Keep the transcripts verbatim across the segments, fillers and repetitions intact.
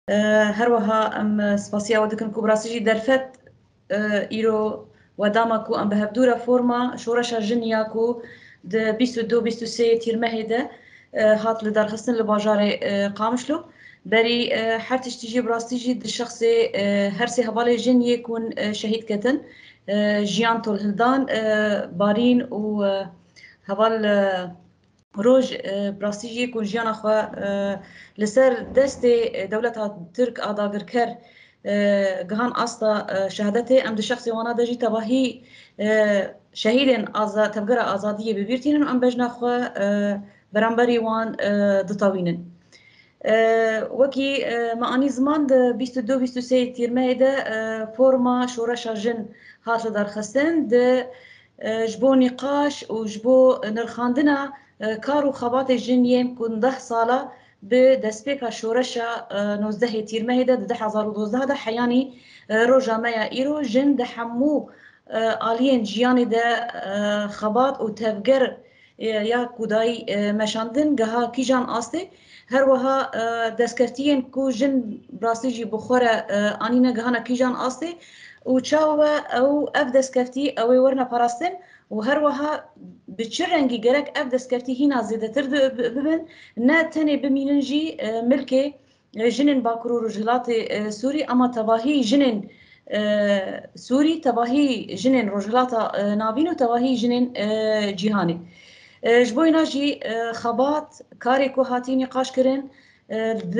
هروها ام سپاسیا ودکن کو براسیجی درفت ایرو ودامکو ام بهبدورا فورما شورش جنیا کو د بیست و دو بیست و سه تیرمه ده هات لدرخستن لباجار قامشلو بري هر تشتيجي براستيجي د شخص هر سي هبالي جن يكون شهيد كتن جيان طول هلدان بارين و هبال روج براستيجي يكون جيان اخوا لسر دست دولتها ترك آداگر كر جهان أصلا شهادته ام د شخص وانا دجي تباهي شهيدن آزاد تبقرا آزادية ببيرتين ام بجنا اخوا برانبري وان دطاوينن وكي معاني زمان د بیست و دو بیست و سه تیرمه ده فورما شورشا جن هات لدرخستن د جبو نقاش و جبو نرخاندنا كارو خبات جن يمكن ده صالة بدسبيكا شورشا نوزده تيرمه ده ده حزار ودوزده ده حياني روجا مايا ايرو جن ده حمو آلين جياني ده خبات و تفجر يا كوداي مشاندن جها كيجان آستي هر وها دسكرتين كو جن براسيجي بخورة آنينا جهانا كيجان آستي و تشاوه او اف دسكرتي او ورنا باراستن و هر وها بتشرنجي جرك اف دسكرتي هنا زيادة ترد ببن نا تاني بميننجي ملكي جنن باكرو رجلاتي سوري اما تباهي جنن سوري تباهي جنن رجلاتا نابينو تباهي جنن جيهاني جبوي ناجي خبات كاري كو هاتي نقاش كرن د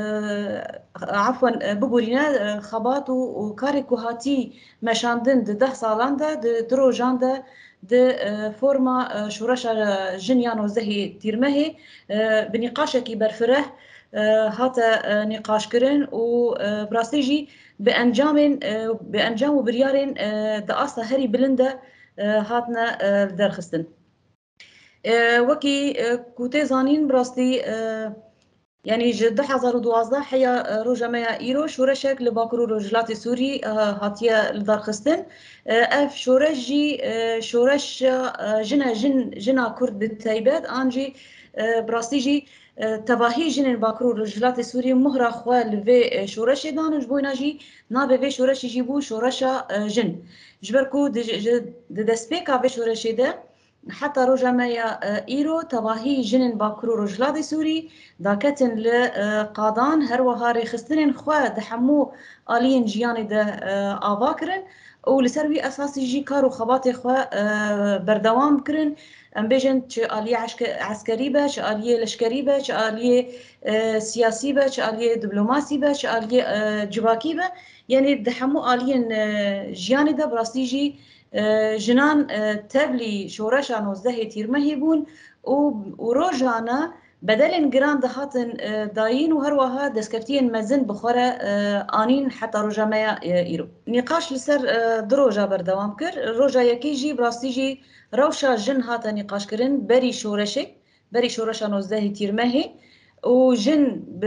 عفوا بقولينا خبات و كاري كو هاتي مشاندن د ده سالان ده د درو جان ده د فورما شورشا جنيان وزهي تيرمهي بنقاشكي برفره هاتا نقاش كرن و براستيجي بانجام بانجام وبريارين د اصلا هري بلنده هاتنا درخستن وكي كوتي زانين براستي يعني جد حزار ودوازده حيا روجا مايا ايرو شورشك لباكرو رجلات سوري هاتيا لدارخستن اف شورشي شورش جنا جن جنا كرد بالتايبات انجي براستيجي تباهي جن باكرو رجلات سوري مهرة خوال في شورشي دانج بويناجي نابي في شورشي جيبو شورشا جن جبركو دسبيكا في شورشي ده حتى روجا مايا ايرو تباهي جنن باكرو رجلات سوري داكتن لقادان هروها ريخستنن خوا دحمو آلين جياني ده آواكرن ولسروي أساسي جي كارو خباتي خوا بردوام كرن ام بيجن چه آلية عسكري با چه آلية لشكري با چه آلية سياسي با چه آلية دبلوماسي با چه آلية جواكي با يعني دحمو آلين جياني ده براستي جي جنان تبلي شورشا نوزده تيرمهي بون وروجانا بدل جراند هاتن داين وهروها دسكرتين مزن بخورة آنين حتى روجا مايا إيرو نقاش لسر دروجا بردوام كر روجا يكيجي براستيجي روشا جن هاتا نقاش كرن بري شورشي بري شورشا نوزده تيرمهي وجن ب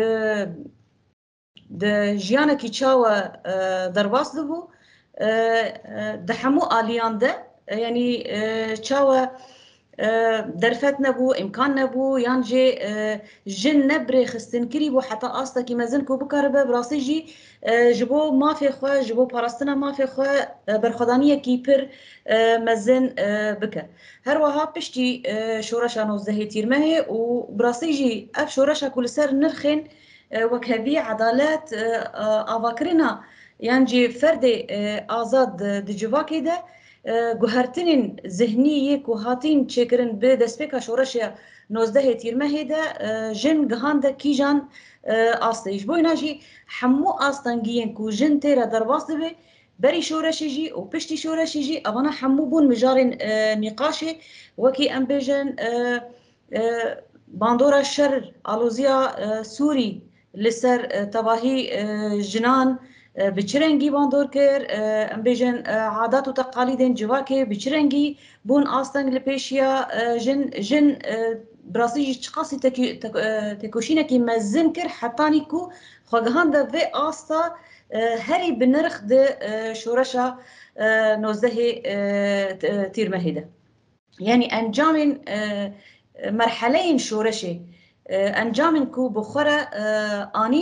د جيانا كي تشاوا درباس دبو دحمو آليان ده يعني تشاوا درفت نبو امكان نبو يانجي جن نبري خستن كريبو حتى استا كي مازنكو بكاربه براسيجي جبو ما في خو جبو باراستنا ما في خو برخدانيه كيبر مازن بك هروها بشتي شورشا نوزه تيرمه وبراسيجي اف شورشا كل سر نرخن وكهذه عدالات افاكرنا يانجي فردي آزاد دجواكي ده گوهرتنین ذهنی کو هاتین چکرن به دسپیکا شورشیا نوزده تیرمه ده جن گهانده کی جان آستیش بوی ناجی حمو آستانگیین کو جن تیرا درباسته به بری شورشی جی و پشتی شورشی جی اوانا حمو بون مجارن نقاشه وکی ام بیجن باندورا الشر آلوزیا سوری لسر تباهی جنان بچرنگی باندور کر ام بیجن عادات و تقالیدن جواکه بچرنگی بون آستنگ لپیشیا جن جن براسیجی چقاسی تکوشینه که مزن کر حتانی کو خواهان ده و آستا هری بنرخ ده شورشا نوزده تیرمهی ده يعني انجام مرحلين شورشي انجام كو بخورة آنين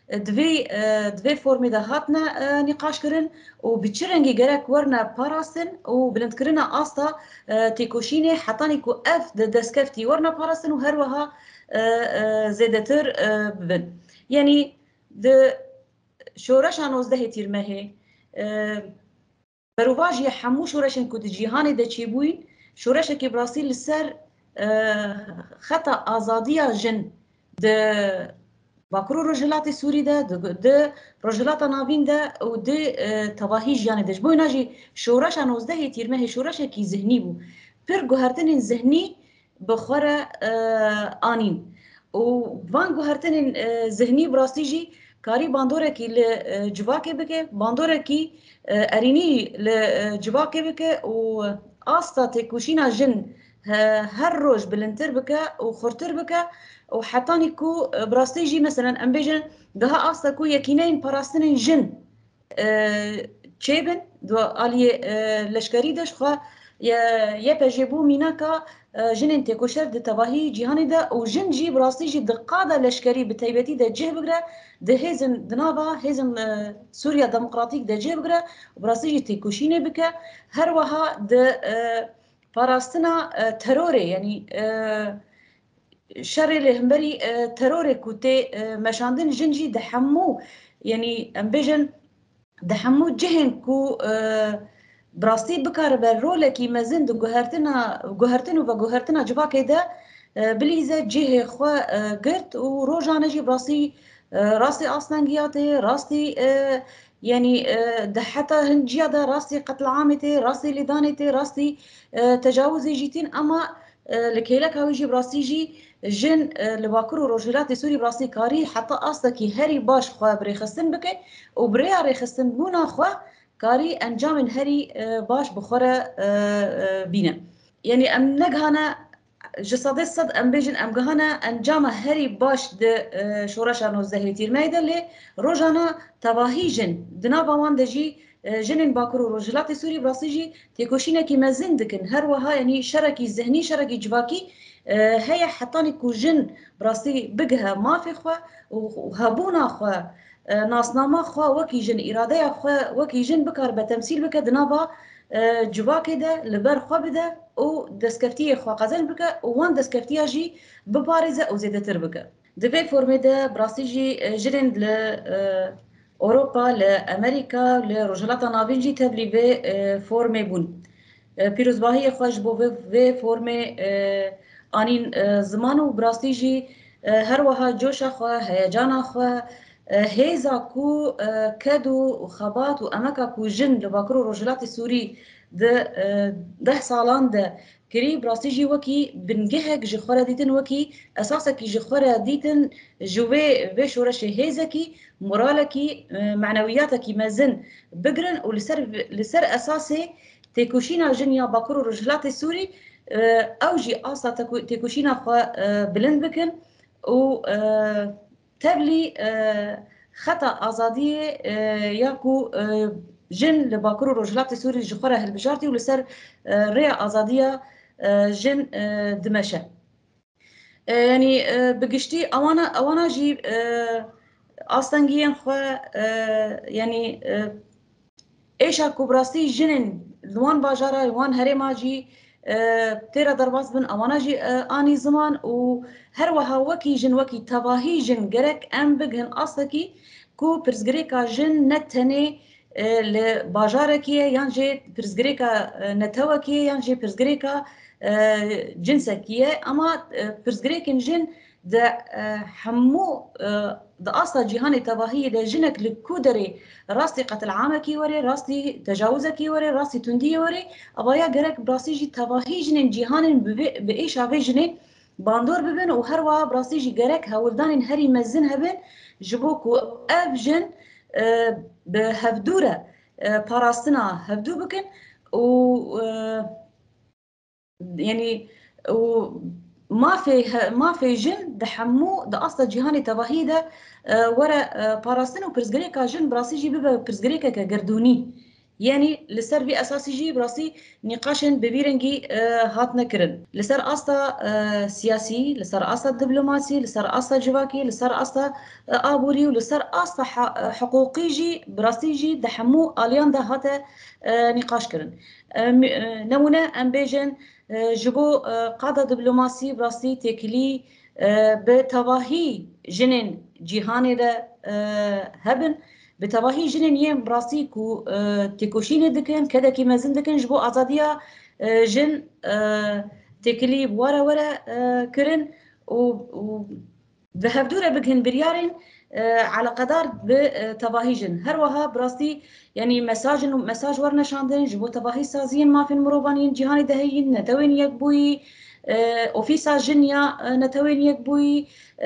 دوی دوی فرمی ده هاتنا نقاش کرن و بچرنگی گرک ورنا پاراستن و بلند کرنا آستا تیکوشینه حتانی کو اف ده دسکفتی ورنا پاراستن و هر وها زیدتر ببن. یعنی ده شورش نوزده تیرمه بروواجی همو شورشن کد جهانی ده چی بوین شورش کی براسیل سر خطا آزادیا جن ده باکرو رجلاتی سوری ده ده رجلات ناوین ده و ده تواهی جیانی دش بوی ناجی شورش نوزده تیرمه شورش کی ذهنی بو پر گوهرتن ذهنی بخوره آنین و وان گوهرتن ذهنی براستی جی کاری باندوره کی لجواکه بکه باندوره کی ارینی لجواکه بکه و آستا تکوشینا جن هر روز بلنتر بکه و خورتر بکه و حتى كو براستيجي مثلا ام بيجن ده اصلا كو يكينين براستين جن تشيبن دو الي لشكري دش خو يا يبجبو ميناكا جن تكوشر د تباهي جهاني ده وجن جي براستيجي دقاده لشكري بتيبتي ده جه بغرا ده هيزم دنابا هيزم سوريا ديمقراطيك ده جه بغرا براستيجي تكوشينه بك هر وها ده براستنا تروري يعني شر لهمبري تروري كوتي مشاندن جنجي دحمو يعني امبيجن دحمو جهن كو براستي بكار بالرولة كي مازن دو جوهرتنا جوهرتنا وجوهرتنا جبا كده بليزة جه خوا قرت وروجانا جي براسي راسي اصلا جياتي راسي يعني دحتا هنجيادا راسي قتل عامتي راسي لدانتي راسي تجاوزي جيتين اما لكيلك هاويجي براسي جي جن لباكرو روجلات سوري براسي كاري حتى اصلا كي هري باش خوا بريخستن بكي وبريا ريخستن بونا خوا كاري انجام هري باش بخورة بينا يعني ام نجهنا جسدي صد ام بيجن ام جهنا انجام هري باش د شورش نوزده تيرميدا لي روجانا تواهيجن دنابا وان دجي جنن باكرو روجلات سوري براسيجي تيكوشينا كي مازندكن هر وها يعني شركي ذهني شركي جواكي هي حطاني كو جن براسي بقها ما في خوا وهبونا خوا ناسنامه خوا وكي جن إرادة خوا وكي جن بكار بتمثيل بك دنابا جواكي ده لبر خوا بده و دسكفتيه خوا قزل بك وان دسكفتيه جي ببارزة أو زيادة تربك دفي فورمي ده براسي جي جرند ل أوروبا لأمريكا لرجلات نافينجي تبلي في فورمي بون پیروز باهی خوش بو و فرم آنین زمان و براستی جی هر وها جوش خو هیجان خو هیزا کو کدو خبات و امکا کو جن لباکرو رجلات سوری ده ده سالان ده كري براسيجي وكي بنجهك جخورة ديتن وكي أساسا كي جخورة ديتن جوي بشورش هيزكي مرالكي معنوياتكي مازن بقرن ولسر لسر أساسي تيكوشينا جنيا باكرو رجلات السوري أوجي أصلا تيكوشينا خوا بلند بكن و تبلي خطأ أزادية ياكو جن لباكرو رجلات السوري جخورة هالبجارتي ولسر ريا أزادية جن دمشق يعني بقشتي أوانا أوانا جي أصلا جيان خوا يعني إيش كوبراسي جنن لوان باجارا لوان هرما جي تيرا درباس بن أوانا جي آني زمان و هر وها وكي جن وكي تباهي جن جرك أم بجهن أصلكي كو برزجريكا جن نتني لباجاركي يانجي برزجريكا نتوكي يانجي برزجريكا جنسكية أما برزجريكن جن ده حمو ده أصلا جهاني تباهي ده جنك لكودري راستي قتل عامكي وري راستي تجاوزكي وري راستي تندي وري أبايا جرك براسي جي تباهي جنن جهان بإيش عبي جني باندور ببن وهروا براسي جي جرك هولدان هري مزن هبن جبوكو أف جن بهفدورة باراستنا هفدو بكن و يعني و ما في ما في جن دحمو ده اصلا جهاني تباهي ده ورا باراستن وبرزغريكا جن براسيجي بيبا برزغريكا كجردوني يعني لسر في اساسي جي براسي نقاشن ببيرنجي هاتنا كرن لسر استا سياسي لسر استا دبلوماسي لسر استا جواكي لسر استا ابوري ولسر استا حقوقي جي براسي جي دحمو اليان ده هاتا نقاش كرن نمونه ام بيجن جبو قاده دبلوماسي براسي تكلي بتواهي جنين جيهاني ده هبن بتواهي جنين يم براسي كو تكوشين دكن كذا كي مازن دكن جبو ازاديا جن تكلي ورا ورا كرن و ذهبدورة بكهن بريارين على قدر بتواهي جن هروها براسي يعني مساج مساج ورنا شاندن جبو تواهي سازين ما في المروبانين جهاني دهين نتوين يكبوي اوفيسا جنيا نتوين يكبوي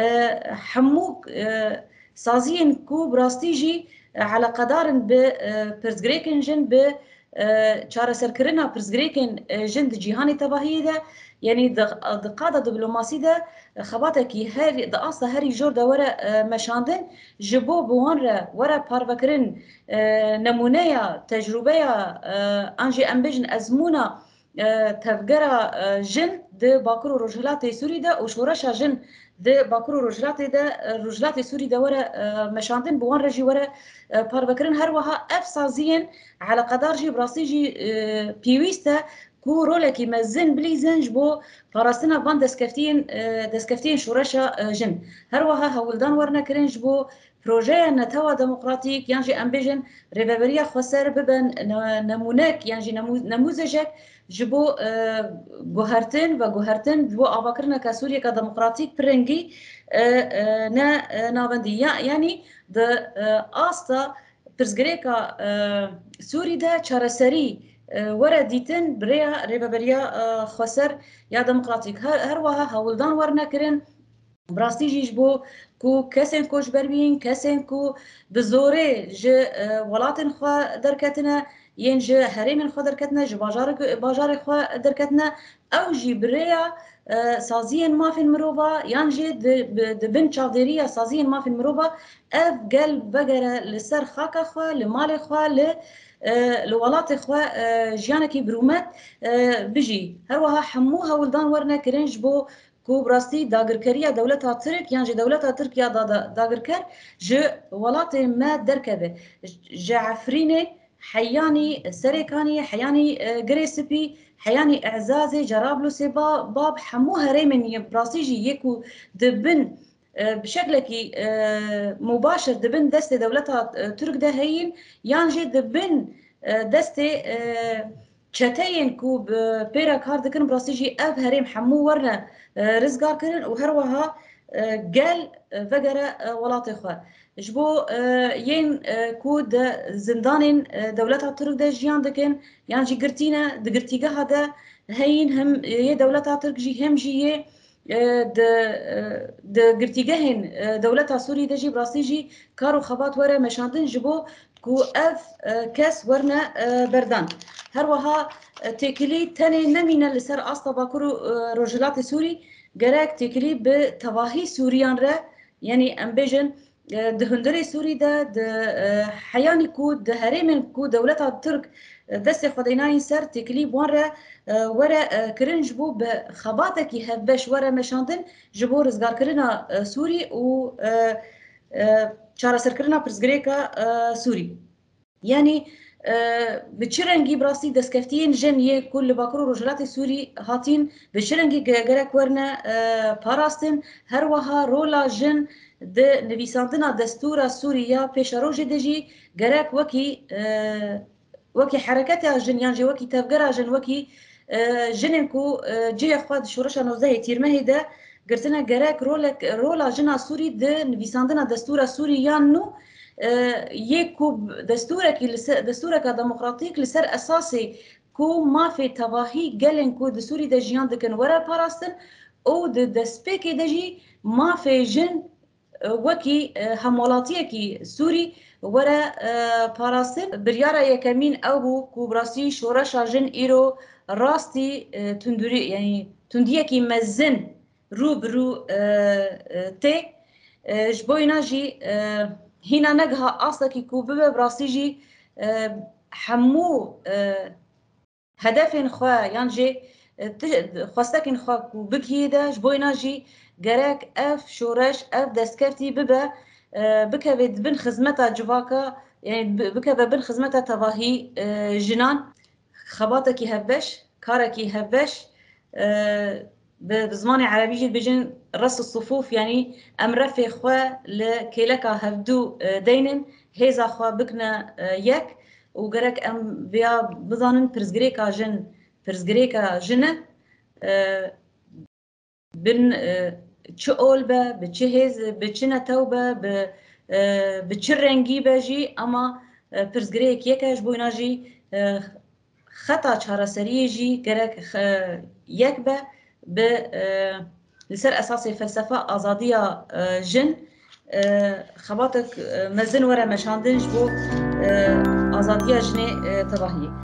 حموك سازين كو براستيجي على قدر ببرزغريكن جن ب چاره سرکرنا برزغريكن جن جهاني تباهي ده يعني دقاده دبلوماسي ده خباتكي هر د اصلا هري جور ده ورا مشاندن جبو بوان ورا بارفكرن نمونيا تجربه انجي امبجن ازمونا تفجر جن د باكرو رجلات سوري ده وشورشا جن د باكرو رجلات ده رجلات سوري ده ورا مشاندن بوان رجي ورا بارفكرن هر وها افسازين على قدر جي براسيجي بيويستا كو رولكي مزن بليزن جبو فراسنا فان دسكفتين دسكفتين شورشا جن هر وها هولدان ورنا كرين جبو بروجي نتوا ديمقراطيك يانجي امبيجن ريفابريا خسر ببن نمونك يانجي نموذجك جبو جوهرتن و جوهرتن جبو افاكرنا كسوريا كديمقراطيك برنجي نا نافندي يعني د استا برزغريكا سوري دا چارەسەری وەرە دیتن برێ ڕێبەبەریە خۆسەر یا دەموقراتیک هەروەها هەوڵدان وەرنەکردن براستیژیش بۆ کو کەسێن کۆچبەر بین کەسێن کو bi zorê ji welatên xwe derketine yên ji herêmên xwe derketine ji bajarê xwe derketine ew jî birêya saziyên mafên mirova yan jê dibin çavdêriya saziyên mafên mirova ev gel vegere li ser xaka xwe li malê xwe li li welatê xwe jiyanekî birûmet bijî herweha hemû hewildan wernekirin ji bo ku brastî dagirkeriya dewleta Tirk yan jî dewleta Tirkiya dagirker ji welatê me derkeve ji Efrînê heyanî Serêkanî heyanî Girê Spî heyanî Erzazê Cerablusê bab hemû herêmên brastî jî yê ku dibin bişeklekî mubashir dibin destê dewleta Tirk de heyîn yan jî dibin destê çeteyên ku bi pêra kar dikin brastî jî ev herêm hemû werne rizgar kirin û herweha gel vegere welatê xwe ji bo yên ku de zindanên dewleta Tirk de jiyan dikin yan jî girtîne di girtîgeha de heyîn hem yê dewleta Tirk jî hem jî yê di girtîgehên dewleta Sûrî de jî brastî jî kar û xebat were meşandin ji bo ku ev kes werne berdan herweha têkilî tenê nemîne li ser asta Bakur û Rojhilatê Sûrî gerek têkilî bi tevahî Sûriyan re yanî em bêjin di hundirê Sûrî de di heyanî ku di herêmên ku dewleta Tirk destê xwe dayînayîn ser têkilî wan re were kirin ji bo bi xebatekî hevbeş were meşandin ji bo rizgarkirina Sûrî û çareserkirina pirsgirêka Sûrî yanî bi çi rengî brastî destkeftiyên jin yê ku li Bakur û Rojhilatê Sûrî hatîn bi çi rengî gerek werne parastin herweha rola jin di nivîsandina destûra Sûrî ya pêşerojê de jî gerek wekî wekî hereketa jin yan jî wekî tevgera jin wekî jinên ku cihê xwe di şoreşa navzdehê tîrmehê de girtine gerek rola jina Sûrî di nivîsandina destûra Sûrî yan nû yê ku destûrekî destûreka demokratîk li ser esasê ku mafê tevahî gelên ku di Sûrî de jiyan dikin were parastin û di destpêkê de jî mafê jin wekî hemwelatiyekî Sûrî were parastin biryara yekemîn ew bû ku brastî şoreşa jin îro rastî tundurî yanî tundiyekî mezin rû bi rû tê ji bo îna jî hîna negiha astekî ku bibe brastî jî حمو هدفين خوا يعني جي خواستكين خوا کو بکیده جبوینا جی گرک اف شورش اف دستکفتی ببه بکوید بن خدمتا جواکا يعني بكذا بن خدمتا تواهي جنان خباتكي هبش كاركي هبش بزمان عربي جد بجن رص الصفوف يعني امر في خوا لكيلكا هفدو دينن هيزا خوا بكنا يك وقرك ام بيا بظانن برزغريكا جن برزغريكا جنة بن تشول با بتشهز بتشنا توبه ب بتشرنجي باجي اما برزغريك يكاش بويناجي خطا چارەسەری جی گەرەک یەکبە بە لەسەر ئەساسی فەلسەفە ئازادیە ژن خەباتێک مەزن وەرە مەشاندنج بۆ ئازادیە ژنێ تەواهی